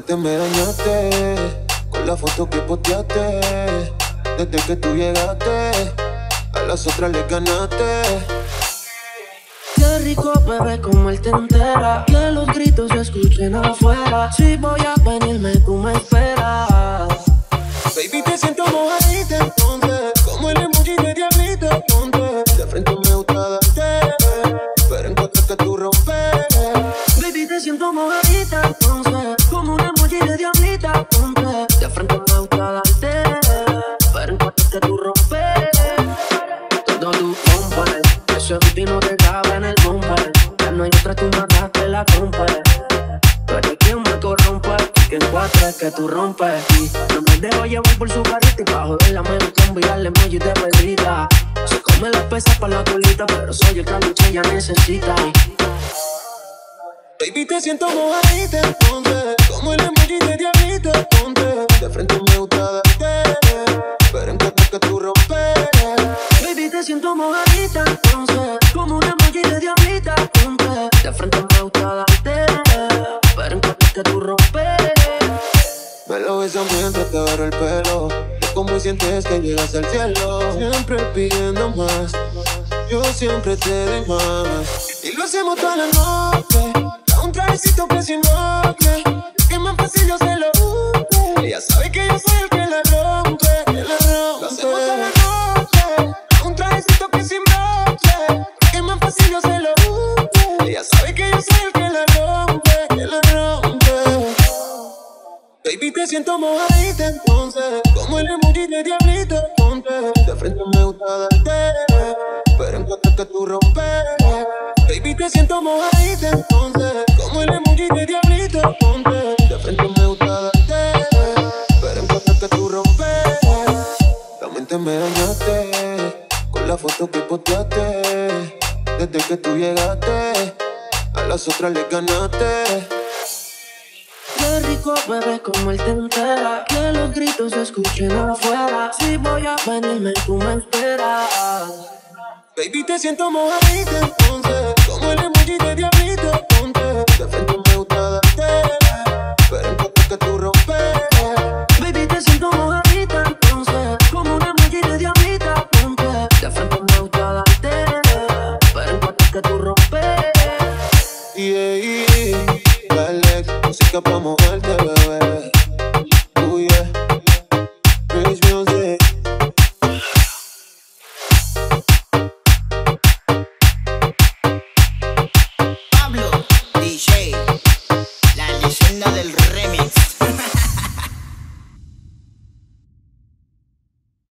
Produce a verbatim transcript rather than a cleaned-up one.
mente me dañaste con la foto que posteaste. Desde que tú llegaste, a las otras les ganaste. Qué rico, bebé, como él te entera. Que los gritos se escuchen afuera. Si voy a venirme, tú me esperas. Baby, te siento mojadita, entonces como el emoji de diablito, ponte. De frente me gusta darte, pero en cuanto que tú rompes. Baby, te siento mojadita, entonces como un emoji de diablita, ponte. De frente me gusta darte, pero en cuanto que tú rompes. Todo tú rompes, ese beat no te cabe en el bumper. Ya no hay otra, tú mataste la compre. Pero quien me corrompe, que en cuatro es que tú rompes. Y no me dejo llevar por su carita, y pa' joderla me gusta enviarle emoji de perdida. Se come las pesas pa' la colita, pero soy el que ella necesita. Baby, te siento mojadita, entonces como el emoji de diablito, ponte. De frente me gusta darte, pero en cuanto que tú rompes. Baby, te siento mojadita, entonces como un emoji de diablita, ponte. De frente me gusta darte, pero en cuanto que tú rompes. Me lo besas mientras te agarro el pelo. Es como sientes que llegas al cielo. Siempre pidiendo más, yo siempre te doy más. Y lo hacemos toda la noche. Da un trajecito presionable, que es más fácil yo se lo rompe. Ella sabe que yo soy el que la rompe, que la rompe. Lo hacemos toda la noche. Da un trajecito presionable, que es más fácil yo se lo rompe. Ella sabe que yo soy el que la rompe, que la rompe. Baby, te siento mojadita, entonces como el emoji de diablito, ponte. De frente me gusta darte, pero en cuanto que tú rompes. Baby, te siento mojadita, entonces como el emoji de diablito, ponte. De frente me gusta darte, pero en cuanto que tú rompes. La mente me dañaste con la foto que posteaste. Desde que tú llegaste, a las otras les ganaste. Qué rico, bebé, como él te entera. Que los gritos se escuchen afuera. Si voy a venirme, tú me esperas. Baby, te siento mojadita, entonces como el emoji de diablito, ponte. De frente me gusta darte, pero en cuanto que tú rompes. Baby, te siento mojadita, entonces como un emoji de diablita, ponte. De frente me gusta darte, pero en cuanto que tú rompes. Yeah, yeah. Dale, música pa' moverte, bebé. Oh yeah, Rich Music. Pablo, D J, la leyenda del